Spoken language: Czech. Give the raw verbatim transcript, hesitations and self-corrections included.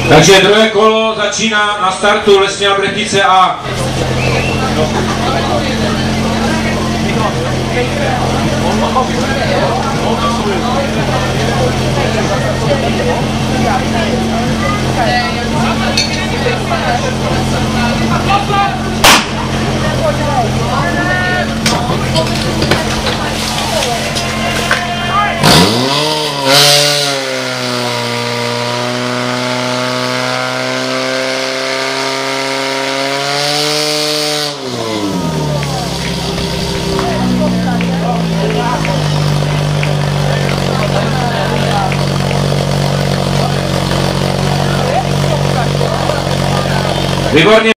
Takže druhé kolo začíná na startu Lesňá Bretice A. Výborně.